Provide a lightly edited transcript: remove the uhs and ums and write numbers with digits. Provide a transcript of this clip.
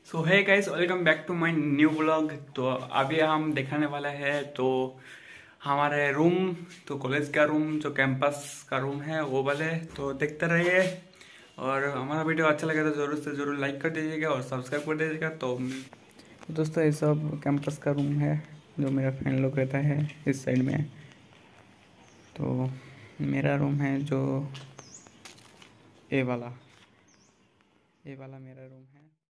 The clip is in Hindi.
सो है guys, welcome back to my new blog. तो अभी हम दिखाने वाला है तो हमारे रूम, तो कॉलेज का रूम, जो कैंपस का रूम है वो वाले। तो देखते रहिए और हमारा वीडियो अच्छा लगे तो ज़रूर से ज़रूर लाइक कर दीजिएगा और सब्सक्राइब कर दीजिएगा। तो दोस्तों, ये सब कैंपस का रूम है जो मेरा फ्रेंड लोग रहता है इस साइड में। तो मेरा रूम है जो ए वाला मेरा रूम है।